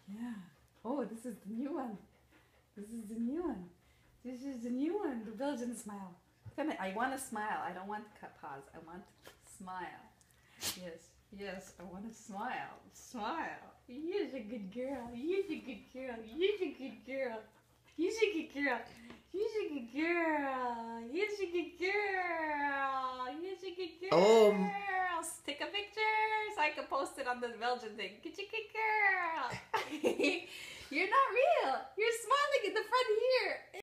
Yeah. Oh, this is the new one. This is the new one. This is the new one. The Belgian smile. I want to smile. I don't want to pause. I want to smile. Yes. Yes. I want to smile. Smile. You're a good girl. You're a good girl. You're a good girl. You're a good girl. You're a good girl. You're a good girl. You're a good girl. Take a picture so I can post it on the Belgian thing. Get your good girl. You're not real. You're smiling in the front here.